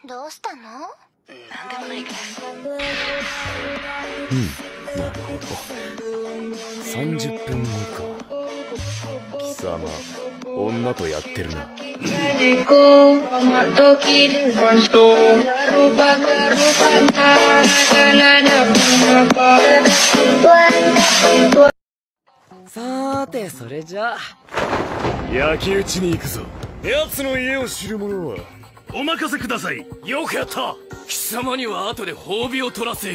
どうしたの？なんでもないから。 なるほど。30分後か。貴様、女とやってるな。さーて、それじゃあ焼き討ちに行くぞ。奴の家を知る者はお任せください。よくやった。貴様には後で褒美を取らせ